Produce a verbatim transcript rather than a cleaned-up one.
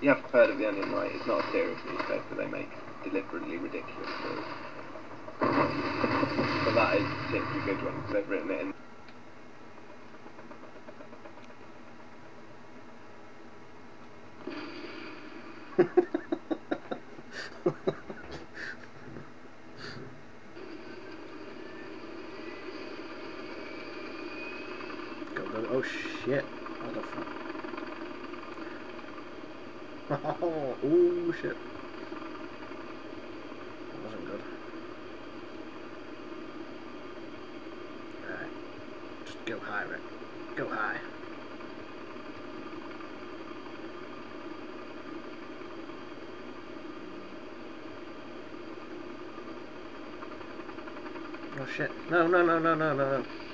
You have heard of the Onion, right? It's not a serious newspaper. They make deliberately ridiculous stories. But that is a particularly good one because they've written it in. Go, go, oh shit. What the fuck? Oh, oh shit. That wasn't good. Alright. Just go high, Rick. Go high. Oh shit. No, no, no, no, no, no, no.